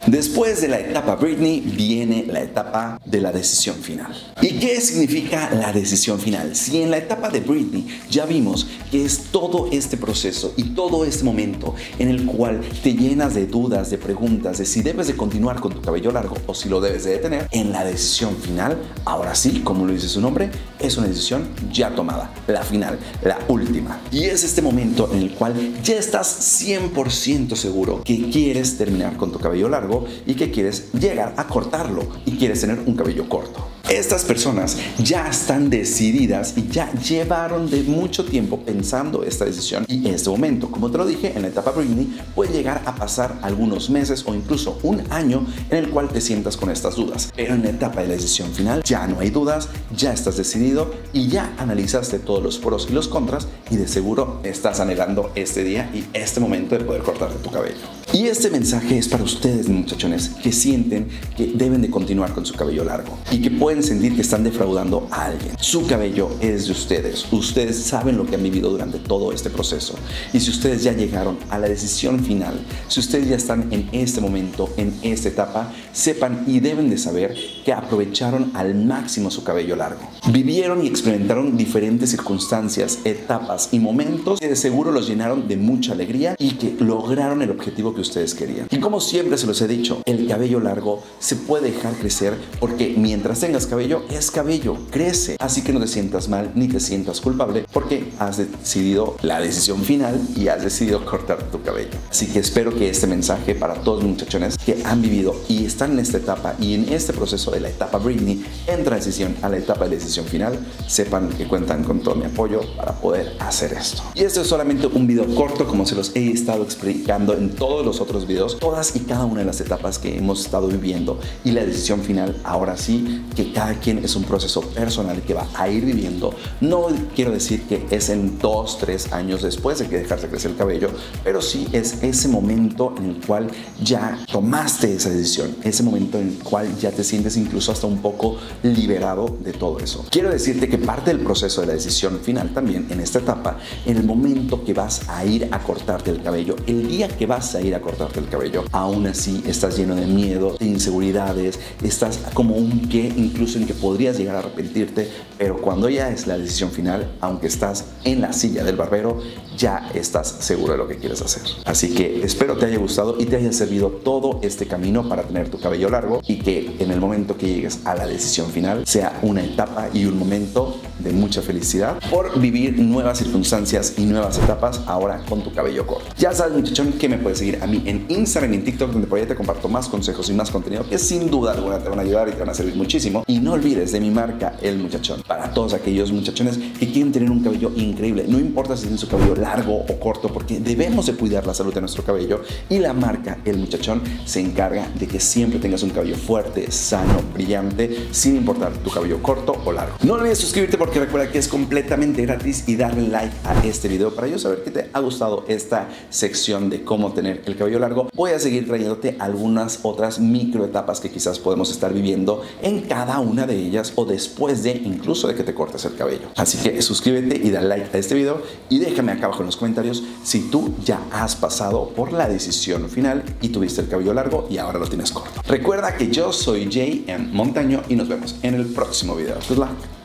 Después de la etapa Britney viene la etapa de la decisión final. ¿Y qué significa la decisión final? Si en la etapa de Britney ya vimos que es todo este proceso y todo este momento en el cual te llenas de dudas, de preguntas, de si debes de continuar con tu cabello largo o si lo debes de detener, en la decisión final, ahora sí, como lo dice su nombre, es una decisión ya tomada, la final, la última. Y es este momento en el cual ya estás 100% seguro que quieres terminar con tu cabello largo y que quieres llegar a cortarlo y quieres tener un cabello corto. Estas personas ya están decididas y ya llevaron de mucho tiempo pensando esta decisión y este momento, como te lo dije, en la etapa Britney puede llegar a pasar algunos meses o incluso un año en el cual te sientas con estas dudas, pero en la etapa de la decisión final ya no hay dudas, ya estás decidido y ya analizaste todos los pros y los contras y de seguro estás anhelando este día y este momento de poder cortarte tu cabello. Y este mensaje es para ustedes, muchachones, que sienten que deben de continuar con su cabello largo y que pueden sentir que están defraudando a alguien. Su cabello es de ustedes. Ustedes saben lo que han vivido durante todo este proceso. Y si ustedes ya llegaron a la decisión final, si ustedes ya están en este momento, en esta etapa, sepan y deben de saber que aprovecharon al máximo su cabello largo. Vivieron y experimentaron diferentes circunstancias, etapas y momentos que de seguro los llenaron de mucha alegría y que lograron el objetivo que ustedes querían. Y como siempre se los he dicho, el cabello largo se puede dejar crecer porque mientras tengas cabello, es cabello, crece. Así que no te sientas mal ni te sientas culpable porque has decidido la decisión final y has decidido cortar tu cabello. Así que espero que este mensaje para todos los muchachones que han vivido y están en esta etapa y en este proceso de la etapa Britney en transición a la etapa de decisión final, sepan que cuentan con todo mi apoyo para poder hacer esto. Y esto es solamente un video corto, como se los he estado explicando en todos los otros videos, todas y cada una de las etapas que hemos estado viviendo y la decisión final, ahora sí, que cada quien es un proceso personal que va a ir viviendo. No quiero decir que es en 2, 3 años después de que dejarse crecer el cabello, pero sí es ese momento en el cual ya tomaste esa decisión, ese momento en el cual ya te sientes incluso hasta un poco liberado de todo eso. Quiero decirte que parte del proceso de la decisión final también en esta etapa, en el momento que vas a ir a cortarte el cabello, el día que vas a ir a cortarte el cabello, aún así estás lleno de miedo, de inseguridades, estás como un qué, incluso en que podrías llegar a arrepentirte, pero cuando ya es la decisión final, aunque estás en la silla del barbero, ya estás seguro de lo que quieres hacer. Así que espero te haya gustado y te haya servido todo este camino para tener tu cabello largo y que en el momento que llegues a la decisión final sea una etapa y un momento de mucha felicidad por vivir nuevas circunstancias y nuevas etapas ahora con tu cabello corto. Ya sabes, muchachón, que me puedes seguir a mí en Instagram y en TikTok, donde por ahí te comparto más consejos y más contenido que sin duda alguna te van a ayudar y te van a servir muchísimo. Y no olvides de mi marca El Muchachón, para todos aquellos muchachones que quieren tener un cabello increíble. No importa si tienen su cabello largo o corto, porque debemos de cuidar la salud de nuestro cabello, y la marca El Muchachón se encarga de que siempre tengas un cabello fuerte, sano, brillante, sin importar tu cabello corto o largo. No olvides suscribirte porque recuerda que es completamente gratis y darle like a este video para yo saber que te ha gustado esta sección de cómo tener el cabello largo. Voy a seguir trayéndote algunas otras microetapas que quizás podemos estar viviendo en cada una de ellas o después de incluso de que te cortes el cabello. Así que suscríbete y dale like a este video y déjame acá abajo en los comentarios si tú ya has pasado por la decisión final y tuviste el cabello largo y ahora lo tienes corto. Recuerda que yo soy Jay Montaño y nos vemos en el próximo video. Good luck.